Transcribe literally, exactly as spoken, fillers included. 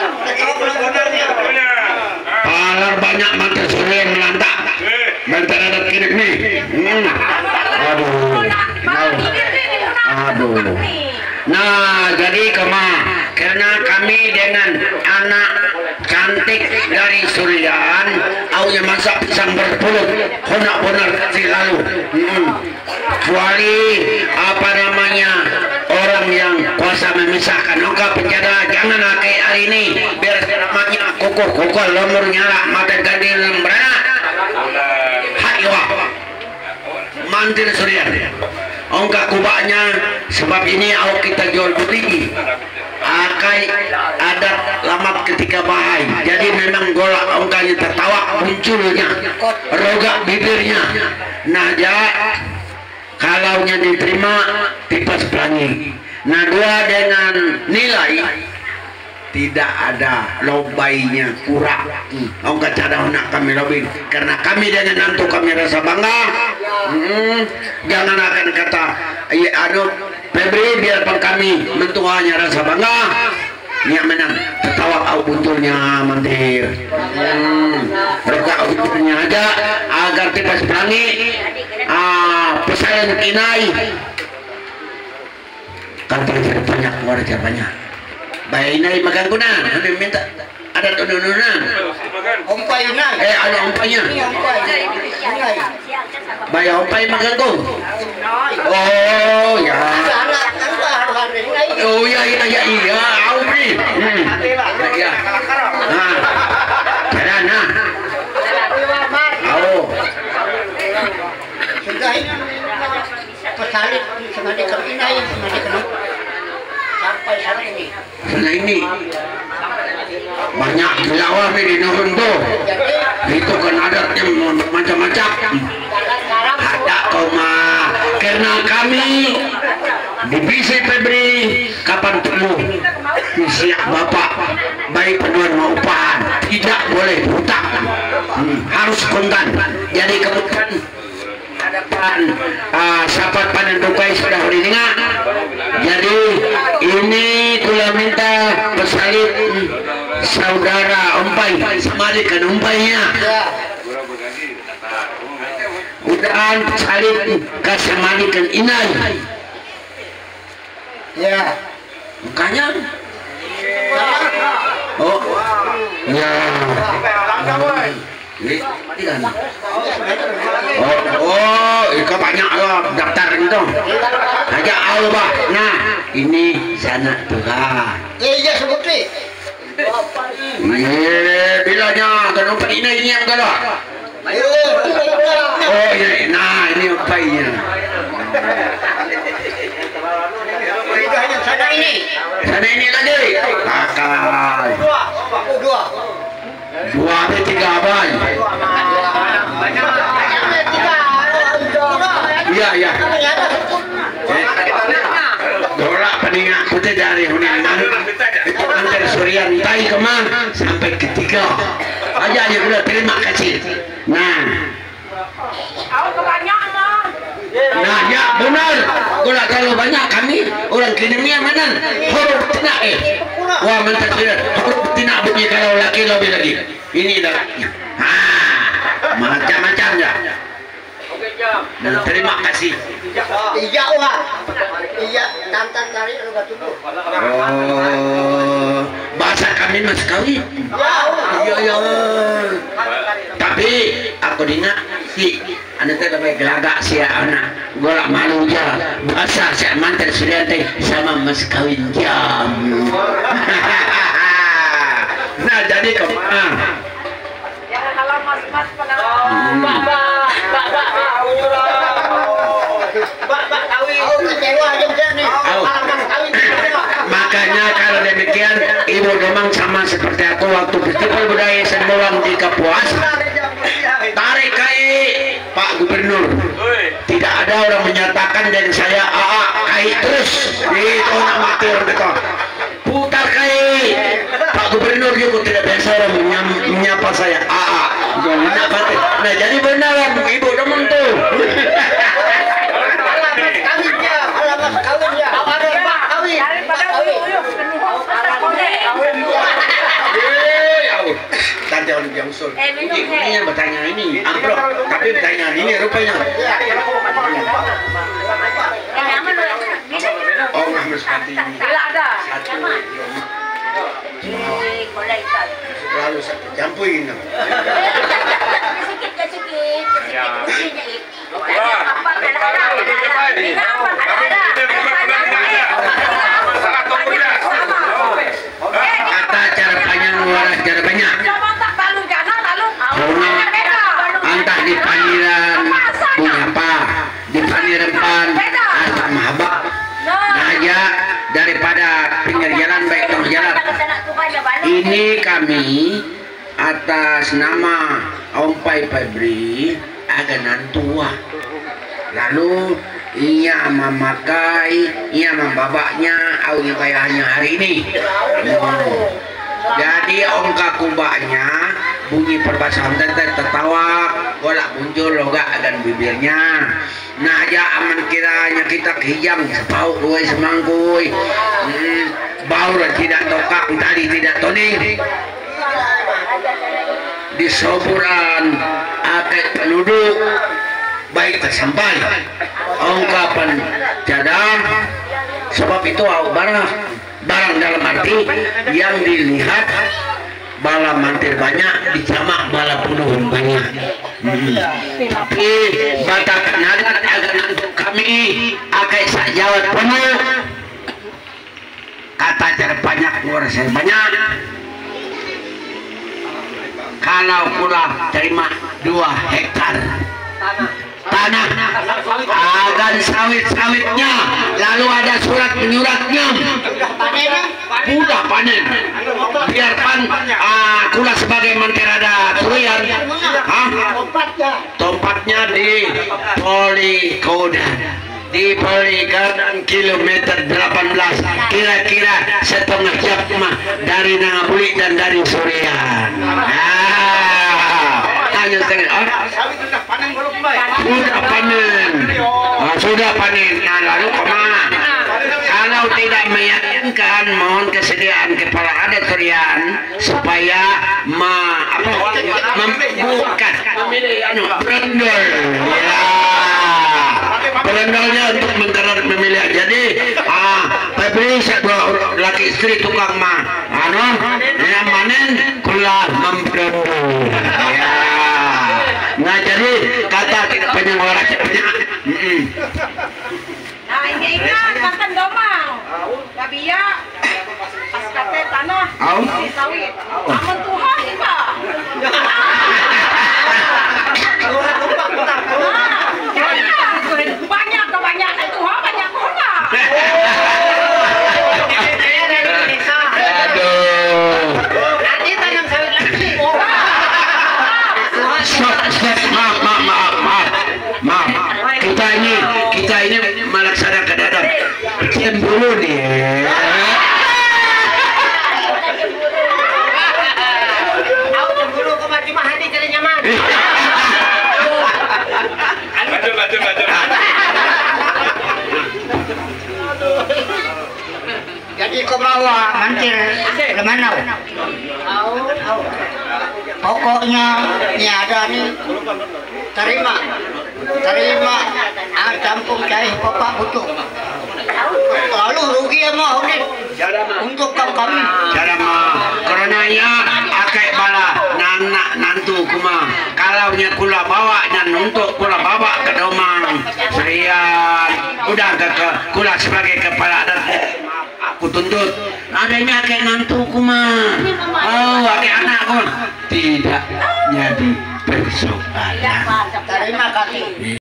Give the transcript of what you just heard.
Palar banyak mantan suri yang melantak. Bentar ada kirim nih. Hmm. Aduh. Aduh. Nah, jadi kema karena kami dengan anak cantik dari Surian, aunya masak pisang berpulut, honak benar si lalu. Hmm. Kecuali apa namanya orang yang kuasa memisahkan. Engkau penjara jangan pakai hari ini biar namanya kukuh kukuh lomur nyala mata gadi lembrana. Hayo mantir Surian. Ongkak kubaknya sebab ini au kita jual beli akai adat lamat ketika bahai, jadi memang golak ongkanya tertawa munculnya rogak bibirnya. Nah ya kalaunya diterima tipas pelangi. Nah dua dengan nilai tidak ada lobainya kurang. Hmm. Ongkak cadang nak kami lobin karena kami dengan nantu kami rasa bangga. Hmm. Jangan akan kata iya anu Febri biarpun kami mentuanya rasa bangga. Nya menang tertawa au buntulnya mantir. Hmm. Mereka buntulnya aja agar tipas pelangi. Ah pesayan kinai. Kan banyak warga banyak. Bayi ini makan guna, ada minta ada tununa. Ompai na, eh ada ompainya. Bayi ompai makan ku. Oh ya. Oh ya iya iya iya, ompai. Hmm. Ya. Nah, jalan nah. Oh. Sudah ini pesalit sengaja ke inai sengaja ke sampai sana ini. Sana ini banyak gelawah di Nurun tuh. Itu kan adatnya macam-macam. Ada koma karena kami di B C Febri kapan temu siap bapak baik penuan mau upahan tidak boleh hutang, hmm, harus kontan. Jadi kemudian hadapan uh, sahabat panen dukai sudah beringat. Jadi ini kula minta bersalib saudara ompai semalikan ompainya. Udahan salib kasih malikan inai. Ya, makanya. Oh, ya. Oh, oh, itu banyak loh daftar gitu. Aja Allah bah. Nah, ini sana Tuhan. Iya iya sebut nih. Iya, bilanya kenapa ini ini yang galak. Oh iya, nah ini upaya. Sana ini, sana ini lagi. Akal. Dua, dua. Dua atau tiga abang. Iya iya. Dorak peningak putih dari Hunaman itu antar Surian tai kemana sampai ketiga. Aja aja udah terima kasih. Nah. Nah ya benar. Kalau kalau banyak kami orang kirimnya mana? Huruf tidak eh. Wah mantap tidak. Huruf tidak bunyi kalau laki lebih lagi. Ini dalamnya. Ah, macam-macam ya. Dan terima kasih. Iya wah. Iya tantan kali lu gak tubuh. Oh, bahasa kami mas kawin. Iya iya. Tapi aku dengar si anak teh lebih gelagak si anak. Golak malu aja. Bahasa si mantan sudah teh sama mas kawin jam. Nah jadi kemana? Ya kalau mas-mas pernah mbak mbak mbak mbak mbak mbak kawin kecewa aja nih. Makanya kalau demikian ibu demang sama seperti aku waktu festival budaya Sembolang di Kapuas tarik kai Pak Gubernur, tidak ada orang menyatakan dan saya aa kai terus itu nak mati orang itu putar kai Pak Gubernur juga tidak biasa orang menyapa saya aa nah jadi benar ibu demang tuh usul. Ini bertanya ini, amplop, tapi bertanya ini rupanya. Oh, Muhammad Sati ini. Tidak ada. Satu. Lalu satu campuin. Sikit ya sikit. Kata cara panjang waras cara banyak. Entah di paniran punya apa, di paniran pan asam habak. Aja daripada pinggir jalan baik tengah jalan. Ini kami atas nama Om Pai Febri aganan tua. Lalu ia memakai, ia membabaknya, aunya kayaknya hari ini. Hmm. Jadi om kakubaknya bunyi perbasahan tenter tertawa, golak muncul logak dan bibirnya. Nah aja aman kiranya kita kehijang sepauk dua semangkui. Hmm. Bau tidak tokak tadi tidak toning. Di soburan akek penduduk baik tersampai ungkapan cadang sebab itu barang barang dalam arti yang dilihat bala mantir banyak dicamak bala penuh banyak. Hmm. Tapi batak nadat agar untuk kami akai sak jawat penuh kata cara banyak luar saya banyak. Kalau pula terima dua hektar tanah agan sawit-sawitnya, lalu ada surat menyuratnya, udah panen, biarkan uh, kula sebagai menteri ada turian, tempatnya di Polikodan, di Polikodan kilometer delapan belas, kira-kira setengah jam dari Nangabuli dan dari Surian. Tanya tanya, oh, sudah panen, oh, sudah panen. Nah, lalu kemana? Kalau tidak meyakinkan, mohon kesediaan kepala adat Surian supaya ma, apa, membuka perendol. Ya. Perendolnya untuk menterar memilih. Jadi, ah, Febri dua laki istri tukang mah, anu, yang manen kula memperendol. Ya. Nah jadi kata tidak banyak orang banyak. Nah ini ingat makan domang. Tapi ya pas kate tanah di sawit. Aman Tuhan kita. Banyak kebanyakan Tuhan banyak Tuhan. Aduh. Nanti tanam sawit lagi. Maaf, maaf, maaf, maaf, maaf. Kita ini, kita ini melaksanakan adat cemburu nih. Aku cemburu ke mati mahadi jadi nyaman. Lanjut, lanjut, lanjut. Jadi kau bawa mantir ke mana? Pokoknya ini ada nih, terima, terima, ah campur cair bapak butuh. Lalu rugi ya mau nih untuk kaum kami. Cara mah, karenanya akai bala nanak nantu kuma. Kalau nya kula bawa dan untuk kula bawa ke domang serian. Udah ke, ke kula sebagai kepala adat. Aku tuntut adanya kayak nantu kuma. Oh, akai anakku tidak jadi persoalan. Terima kasih.